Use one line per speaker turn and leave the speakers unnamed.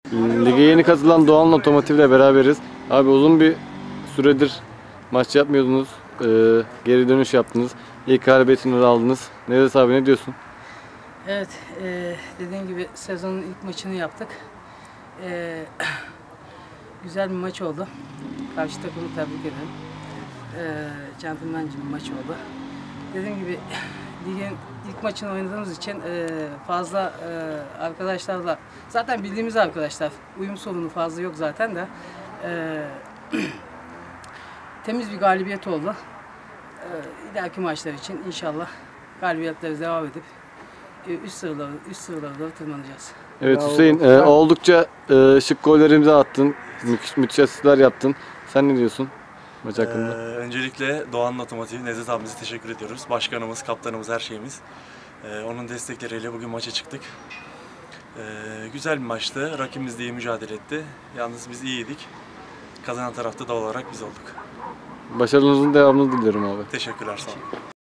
Lige yeni katılan Doğan Otomotiv ile beraberiz. Abi uzun bir süredir maç yapmıyordunuz. Geri dönüş yaptınız. İlk galibiyetini aldınız. Nevzat abi ne diyorsun?
Evet, dediğim gibi sezonun ilk maçını yaptık. Güzel bir maç oldu. Karşı takımı tebrik ederim. Centilmence bir maç oldu. Dediğim gibi ligin ilk maçını oynadığımız için fazla arkadaşlarla, zaten bildiğimiz arkadaşlar, uyum sorunu fazla yok zaten de temiz bir galibiyet oldu. İleriki maçlar için inşallah galibiyetleri devam edip üst sıralara tırmanacağız.
Evet Hüseyin, oldukça şık gollerimizi attın. Müthiş asistler yaptın. Sen ne diyorsun maç hakkında?
Öncelikle Doğan Otomotiv, Nevzat abimize teşekkür ediyoruz. Başkanımız, kaptanımız, her şeyimiz. Onun destekleriyle bugün maça çıktık. Güzel bir maçtı. Rakibimiz de iyi mücadele etti. Yalnız biz iyiydik. Kazanan tarafta doğal olarak biz olduk.
Başarınızın devamını diliyorum abi.
Teşekkürler, sağ olun.